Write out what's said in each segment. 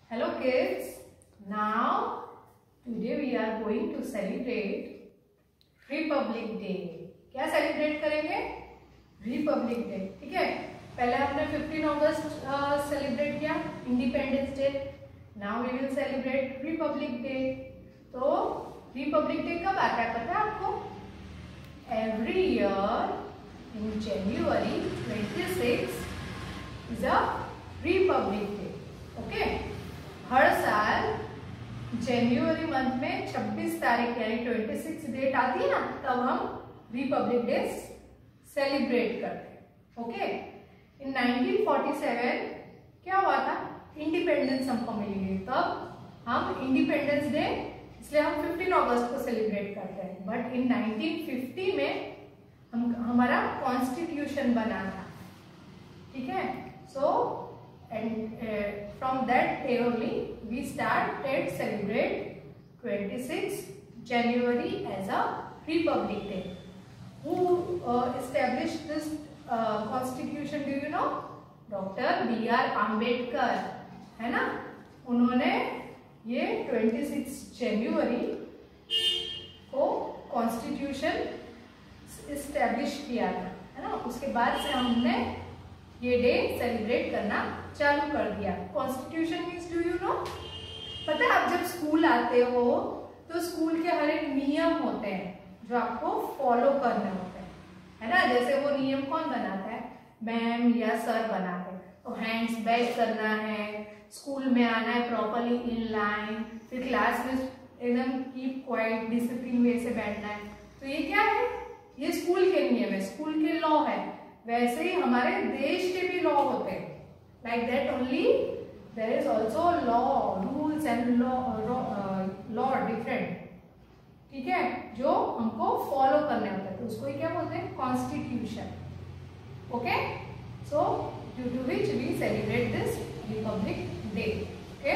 Hello kids, now today we are going to celebrate Republic Day. क्या celebrate करेंगे? Republic Day. ठीक है, पहले हमने 15 अगस्त सेलिब्रेट किया, Independence Day. Now we will celebrate Republic Day. तो रिपब्लिक डे कब आता है पता है आपको? Every year in January 26 is a Republic Day. Okay, हर साल जनवरी मंथ में 26 तारीख यानी 26 डेट आती है ना, तब हम रिपब्लिक डे सेलिब्रेट करते हैं. ओके, इन 1947 क्या हुआ था? इंडिपेंडेंस हमको मिली, तब हम इंडिपेंडेंस डे इसलिए हम 15 अगस्त को सेलिब्रेट करते हैं. बट इन 1950 में हमारा कॉन्स्टिट्यूशन बना था. ठीक है, सो and from that day only we started celebrate 26 January as a Republic Day. Who established this constitution? Do you know? Dr. B.R. Ambedkar, है ना? उन्होंने ये 26 जनवरी को कॉन्स्टिट्यूशन एस्टेब्लिश किया था, है ना? उसके बाद से हमने ये डे सेलिब्रेट करना चालू कर दिया. Constitution means do you know? पता है, आप जब स्कूल आते हो तो स्कूल के हर एक नियम होते हैं जो आपको फॉलो करने होते हैं, है ना? जैसे वो नियम कौन बनाता है? मैम या सर बनाते हैं. तो हैंड्स बैक करना है, स्कूल में आना है प्रॉपरली इन लाइन, फिर क्लास में एकदम कीप क्वाइट डिसिप्लिन वे से बैठना है. तो ये क्या है? ये स्कूल के नियम है, स्कूल के लॉ है. वैसे ही हमारे देश के भी लॉ होते हैं. Like that only there is also law, rules and law different. ठीक है, जो हमको फॉलो करने होते हैं, तो उसको क्या बोलते हैं? Constitution. Okay, so due to which we celebrate this Republic Day. Okay,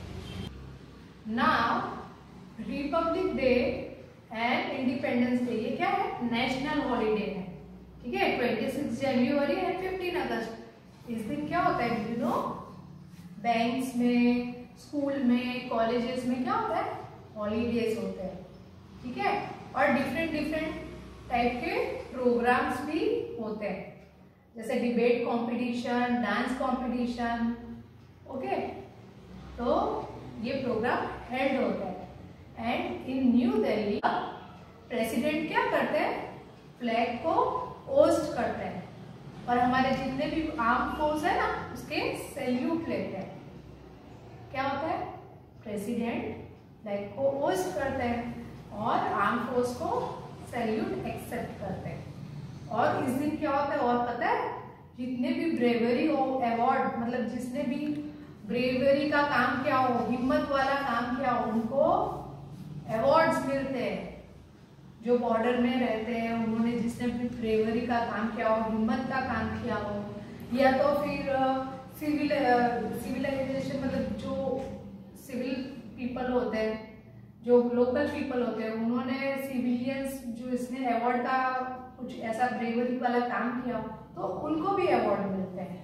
now Republic Day and Independence Day ये क्या है? नेशनल हॉलीडे है. ठीक है, 26 जनवरी एंड 15 अगस्त. इस दिन क्या होता है? यू नो, बैंक्स में, स्कूल में, कॉलेजेस में क्या होता है? हॉलीडेज होते हैं. ठीक है, और डिफरेंट टाइप के प्रोग्राम्स भी होते हैं, जैसे debate competition, dance competition. Okay, तो ये प्रोग्राम हेल्ड होता है. And in New Delhi president क्या करते हैं? फ्लैग को होस्ट करते हैं, और हमारे जितने भी आर्म फोर्स है ना, उसके सैल्यूट लेते हैं. क्या होता है? प्रेसिडेंट फ्लैग को होस्ट करते हैं और आर्म फोर्स को सैल्यूट एक्सेप्ट करते हैं. और इस दिन क्या होता है और पता है? जितने भी ब्रेवरी अवार्ड, मतलब जिसने भी ब्रेवरी का काम किया हो, हिम्मत वाला काम किया हो, उनको अवार्ड्स मिलते हैं. जो बॉर्डर में रहते हैं, उन्होंने जिसने भी ब्रेवरी का काम किया हो, हिम्मत का काम किया हो, या तो फिर सिविलाइजेशन, मतलब जो सिविल पीपल होते हैं, जो लोकल पीपल होते हैं, उन्होंने सिविलियंस जो इसने अवार्ड का कुछ ऐसा ब्रेवरी वाला काम किया हो, तो उनको भी अवार्ड मिलते हैं.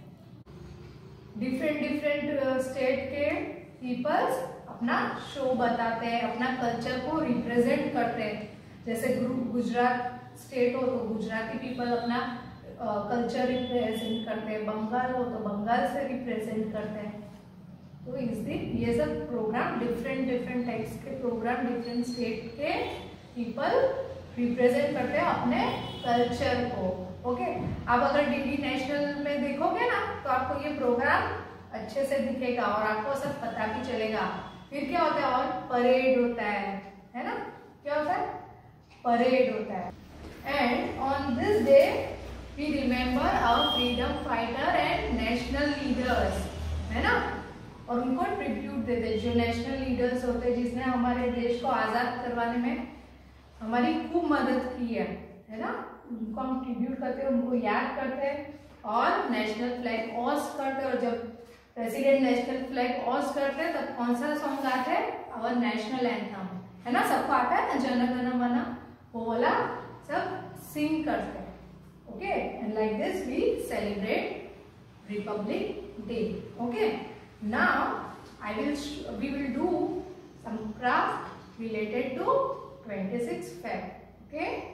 डिफरेंट स्टेट के पीपल्स अपना शो बताते हैं, अपना कल्चर को रिप्रेजेंट करते हैं. जैसे गुजरात स्टेट हो तो गुजराती पीपल अपना कल्चर रिप्रेजेंट करते हैं, बंगाल हो तो बंगाल से रिप्रेजेंट करते हैं. तो इस दिन ये सब प्रोग्राम, डिफरेंट टाइप्स के प्रोग्राम, डिफरेंट स्टेट के पीपल रिप्रेजेंट करते हैं अपने कल्चर को. ओके, आप अगर डीडी नेशनल में देखोगे ना, तो आपको ये प्रोग्राम अच्छे से दिखेगा और आपको सब पता भी चलेगा. फिर क्या होता है? और परेड होता है ना? क्या होता है? परेड होता है. And on this day we remember our freedom fighter and national leaders, है ना? और उनको ट्रिब्यूट देते हैं. जो नेशनल लीडर्स होते हैं, जिसने हमारे देश को आजाद करवाने में हमारी खूब मदद की है ना? उनको हम ट्रिब्यूट करते हैं, उनको याद करते हैं और नेशनल फ्लैग होस्ट करते हैं. और जब प्रेसिडेंट नेशनल फ्लैग होस्ट करते हैं, तब कौन सा सॉन्ग गाते हैं? आवर नेशनल एंथम, है ना? सबको आता है ना, जन गण मन, वो वाला सब सिंग करते हैं. Okay, and like this we celebrate Republic Day. Okay, now we will do some craft related to 26 Feb. Okay.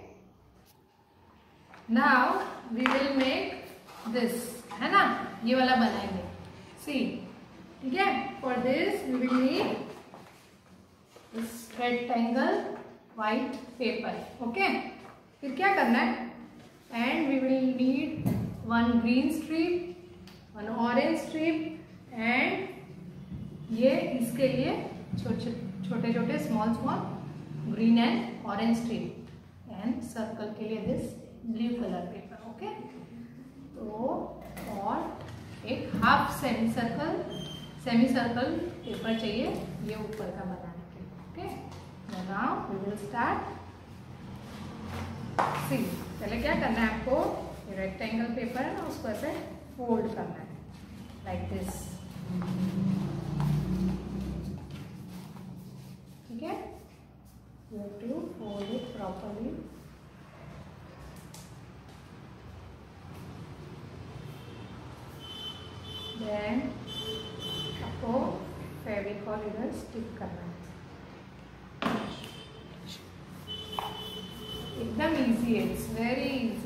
Now we will make this, है ना, ये वाला बनाएंगे. See, ठीक है. For this we will need this rectangle white paper. Okay. फिर क्या करना है? And we will need one green strip, one orange strip, and ये इसके लिए छोटे छोटे small green and orange strip, and circle के लिए this blue color paper. Okay. तो और एक हाफ सेमी सर्कल पेपर चाहिए ये ऊपर का बनाने के लिए. Okay. Now we will start. See, पहले क्या करना है आपको, रेक्टेंगल पेपर है ना, उसको ऐसे फोल्ड करना है लाइक दिस. ठीक है. You have to fold it properly. Then आपको फेविकॉल इधर स्टिक करना है. एकदम इजी है. It's very easy.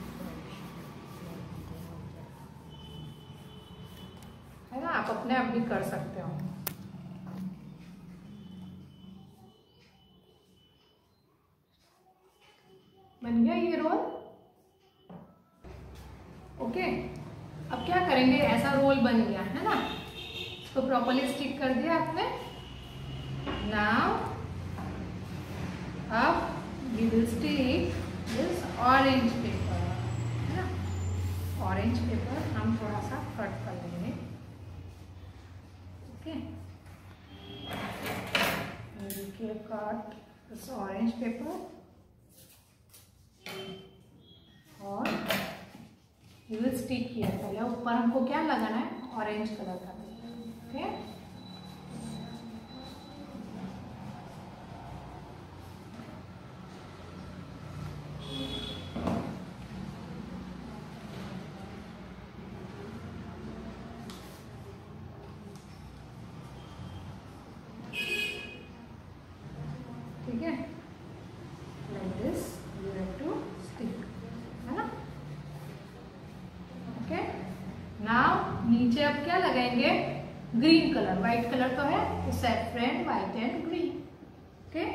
है ना, आप अपने आप भी कर सकते हो. बन गया ये रोल. ओके. अब क्या करेंगे, ऐसा रोल बन गया है ना, इसको प्रॉपर्ली स्टिक कर दिया आपने. नाउ अब we will stick this orange paper, है ना. ऑरेंज पेपर हम थोड़ा सा कट कर लेंगे. ओके. देखिए, कट दिस ऑरेंज पेपर और we will stick किया. पहले ऊपर हमको क्या लगाना है, ऑरेंज कलर का. ओके. ठीक है. Like this you have to stick, है ना. ओके. नाउ नीचे अब क्या लगाएंगे, ग्रीन कलर. व्हाइट कलर तो है, तो saffron, white and green. Okay.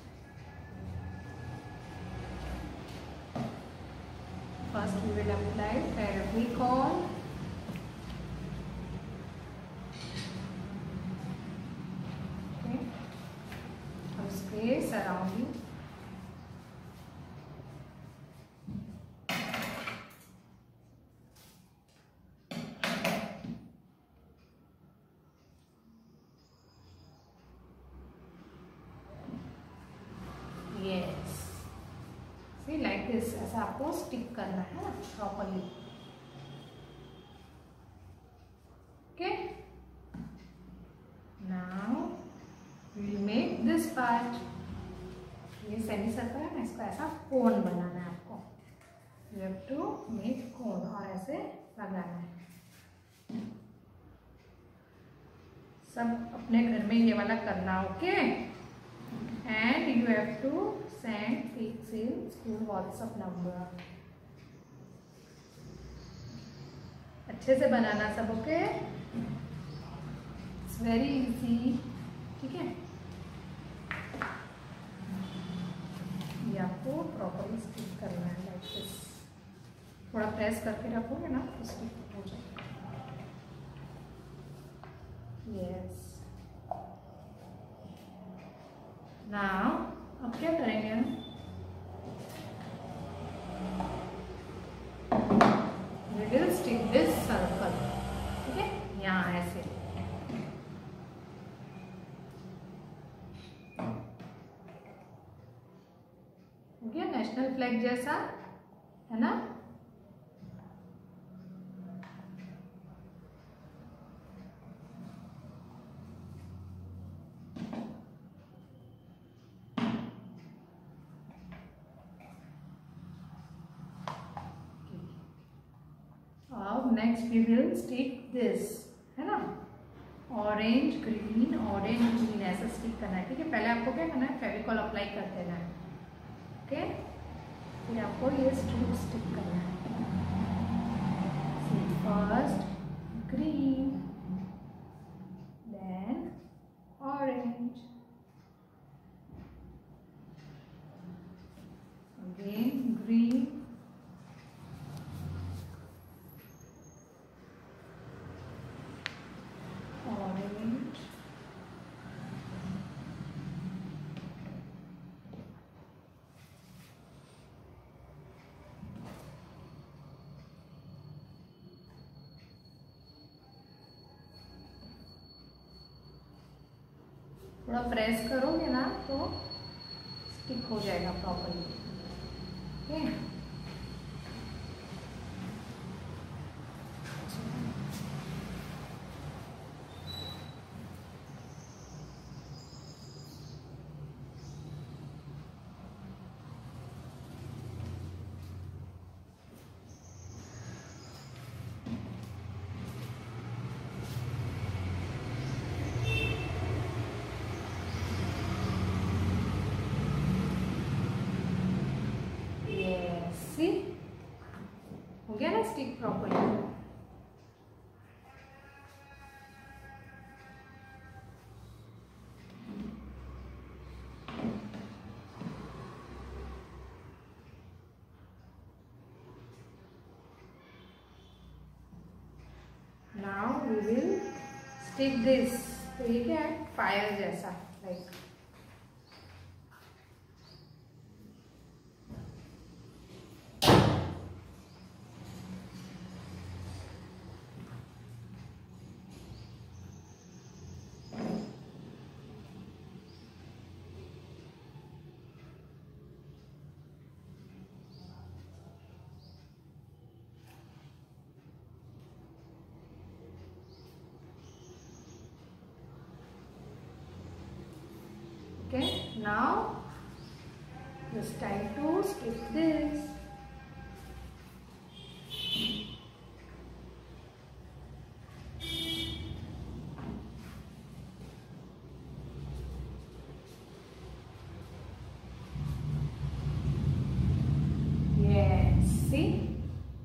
First we will apply Fevicol. उसके surrounding yes. See, like this. ऐसा आपको स्टिक करना है ना properly. Okay. Now we will make this part. ये सेमी सर्कल है ना, इसको ऐसा कोन बनाना है आपको. You have to make cone और ऐसे लगाना है. सब अपने घर में ये वाला करना. Okay. And you have to send pics in school WhatsApp number. अच्छे से बनाना सब. ओके. It's very easy. ठीक है. ये आपको प्रॉपर्ली स्टिक करना है लाइक दिस. थोड़ा प्रेस करके रखोगे ना तो स्टिक हो जाएगा. यस. नाउ अब क्या करेंगे हम, we will stick this circle. ठीक है. यहाँ ऐसे. हो गया नेशनल फ्लैग जैसा, है ना. Next we will stick this, है ना, orange orange green orange green ऐसा स्टिक करना है, ठीक है। पहले आपको क्या करना है, फेविकॉल अप्लाई कर देना है, ओके। फिर आपको ये स्ट्रिप स्टिक करना है। First green, then orange, again green, orange, थोड़ा प्रेस करोगे ना तो स्टिक हो जाएगा प्रॉपर्ली, ओके। सी हो गया ना stick properly. Now we will stick this, तो ये क्या है, फायर जैसा, like okay. Now it's time to stick this. Yes, see,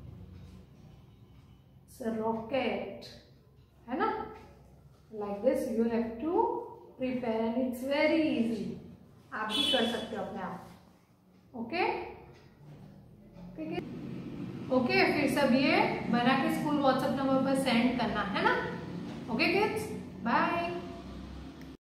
it's a rocket, है ना? Like this you have to prepare and it's very easy. आप भी कर सकते हो अपने आप, ओके। ठीक है, ओके। फिर सब ये बना के स्कूल व्हाट्सएप नंबर पर सेंड करना है ना, ओके किड्स, बाय।